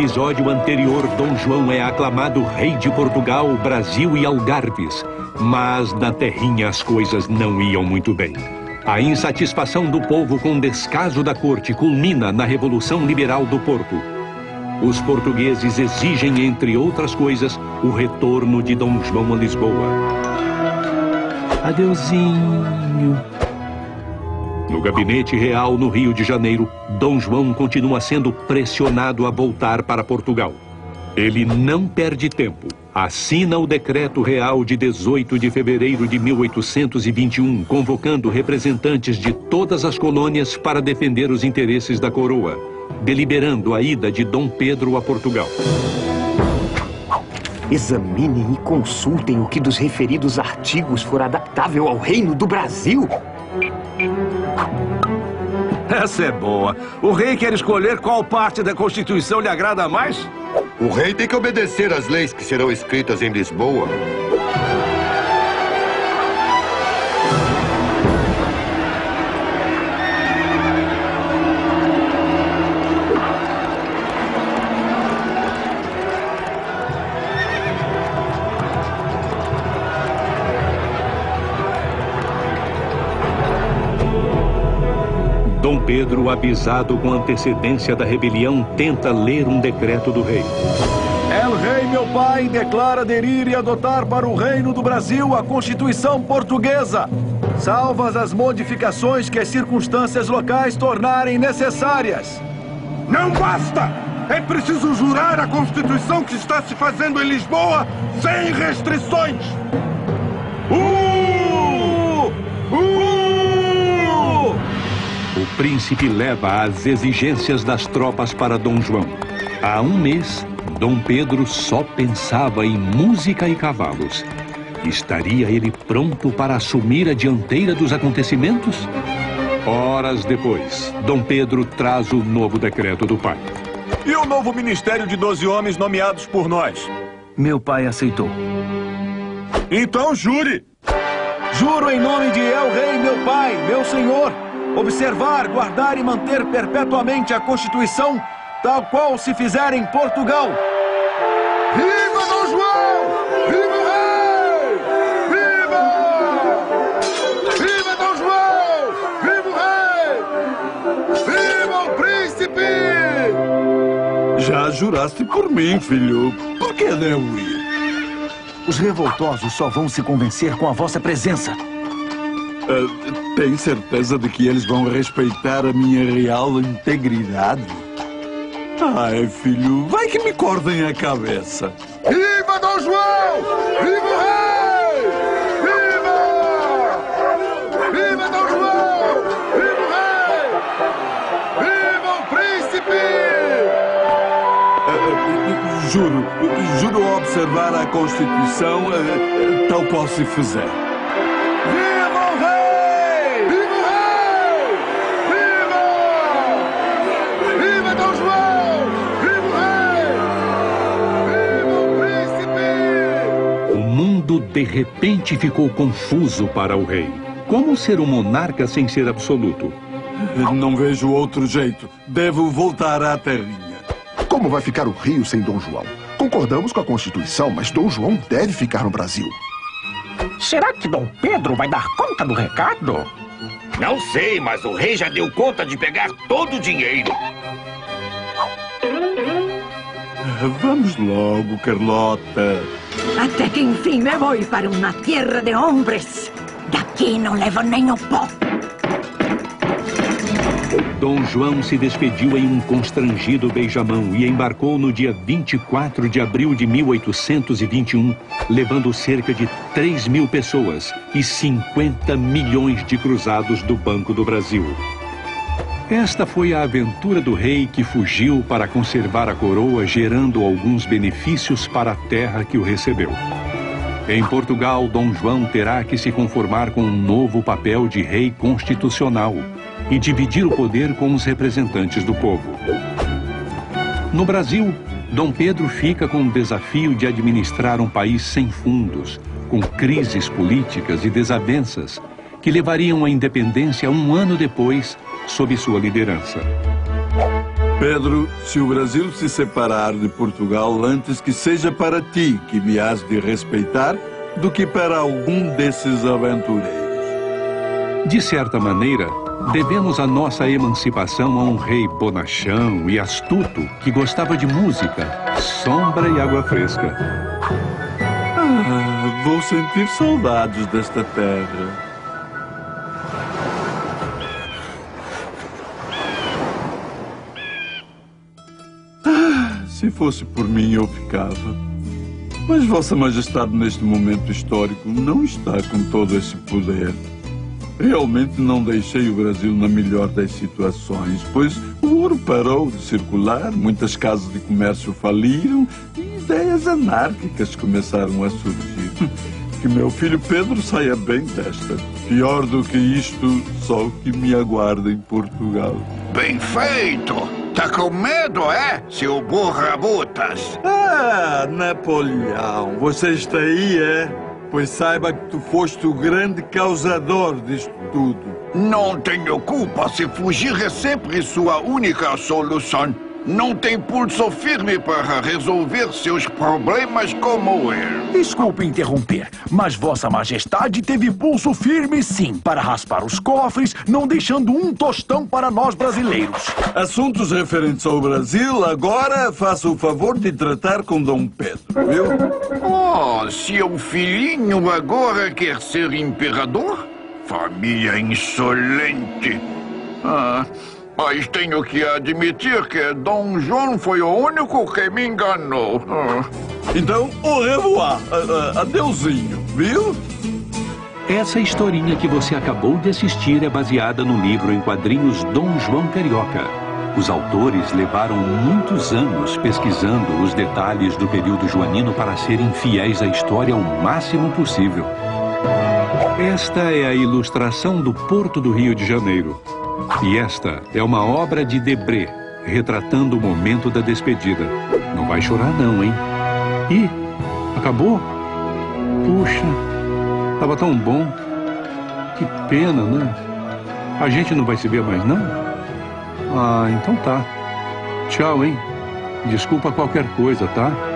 episódio anterior, Dom João é aclamado rei de Portugal, Brasil e Algarves. Mas na terrinha as coisas não iam muito bem. A insatisfação do povo com o descaso da corte culmina na Revolução Liberal do Porto. Os portugueses exigem, entre outras coisas, o retorno de Dom João a Lisboa. Adeusinho. No gabinete real no Rio de Janeiro, Dom João continua sendo pressionado a voltar para Portugal. Ele não perde tempo. Assina o decreto real de 18 de fevereiro de 1821, convocando representantes de todas as colônias para defender os interesses da coroa, deliberando a ida de Dom Pedro a Portugal. Examinem e consultem o que dos referidos artigos for adaptável ao Reino do Brasil. Essa é boa. O rei quer escolher qual parte da Constituição lhe agrada mais? O rei tem que obedecer às leis que serão escritas em Lisboa. Dom Pedro, avisado com antecedência da rebelião, tenta ler um decreto do rei. El Rei, meu pai, declara aderir e adotar para o Reino do Brasil a Constituição Portuguesa, salvas as modificações que as circunstâncias locais tornarem necessárias. Não basta! É preciso jurar a Constituição que está se fazendo em Lisboa sem restrições! O príncipe leva as exigências das tropas para Dom João. Há um mês, Dom Pedro só pensava em música e cavalos. Estaria ele pronto para assumir a dianteira dos acontecimentos? Horas depois, Dom Pedro traz o novo decreto do pai. E o novo ministério de 12 homens nomeados por nós? Meu pai aceitou. Então jure! Juro em nome de El Rei, meu pai, meu senhor, observar, guardar e manter perpetuamente a Constituição, tal qual se fizer em Portugal. Viva Dom João! Viva o rei! Viva! Viva Dom João! Viva o rei! Viva o príncipe! Já juraste por mim, filho. Por que não ir? Os revoltosos só vão se convencer com a vossa presença. Tem certeza de que eles vão respeitar a minha real integridade? Ai, filho, vai que me cortem a cabeça. Viva Dom João! Viva o rei! Viva! Viva Dom João! Viva o rei! Viva o príncipe! Juro observar a Constituição tal qual se fizer. Viva o rei! Viva o rei! Viva! Viva Dom João! Viva o rei! Viva o príncipe! O mundo de repente ficou confuso para o rei. Como ser um monarca sem ser absoluto? Não vejo outro jeito. Devo voltar à terrinha. Como vai ficar o Rio sem Dom João? Concordamos com a Constituição, mas Dom João deve ficar no Brasil. Será que Dom Pedro vai dar conta do recado? Não sei, mas o rei já deu conta de pegar todo o dinheiro. Vamos logo, Carlota. Até que enfim me vou para uma terra de hombres. Daqui não levo nem o pó. Dom João se despediu em um constrangido beijamão e embarcou no dia 24 de abril de 1821, levando cerca de 3.000 pessoas e 50 milhões de cruzados do Banco do Brasil. Esta foi a aventura do rei que fugiu para conservar a coroa, gerando alguns benefícios para a terra que o recebeu. Em Portugal, Dom João terá que se conformar com um novo papel de rei constitucional e dividir o poder com os representantes do povo. No Brasil, Dom Pedro fica com o desafio de administrar um país sem fundos, com crises políticas e desavenças que levariam à independência um ano depois, sob sua liderança. Pedro, se o Brasil se separar de Portugal, antes que seja para ti que me has de respeitar, do que para algum desses aventureiros. De certa maneira, devemos a nossa emancipação a um rei bonachão e astuto que gostava de música, sombra e água fresca. Vou sentir saudades desta terra. Se fosse por mim, eu ficava. Mas Vossa Majestade, neste momento histórico, não está com todo esse poder. Realmente não deixei o Brasil na melhor das situações, pois o ouro parou de circular, muitas casas de comércio faliram e ideias anárquicas começaram a surgir. Que meu filho Pedro saia bem desta. Pior do que isto, só o que me aguarda em Portugal. Bem feito! Tá com medo, é, seu burrabutas? Napoleão, você está aí, é? Pois saiba que tu foste o grande causador disto tudo. Não tenho culpa se fugir é sempre sua única solução. Não tem pulso firme para resolver seus problemas como eu. Desculpe interromper, mas Vossa Majestade teve pulso firme sim para raspar os cofres, não deixando um tostão para nós brasileiros. Assuntos referentes ao Brasil, agora faça o favor de tratar com Dom Pedro, viu? Oh, seu filhinho agora quer ser imperador? Família insolente. Mas tenho que admitir que Dom João foi o único que me enganou. Então, au revoir. Adeusinho, viu? Essa historinha que você acabou de assistir é baseada no livro em quadrinhos Dom João Carioca. Os autores levaram muitos anos pesquisando os detalhes do período joanino para serem fiéis à história o máximo possível. Esta é a ilustração do Porto do Rio de Janeiro. E esta é uma obra de Debré, retratando o momento da despedida. Não vai chorar não, hein? Ih, acabou? Puxa, tava tão bom. Que pena, né? A gente não vai se ver mais, não? Então tá. Tchau, hein? Desculpa qualquer coisa, tá?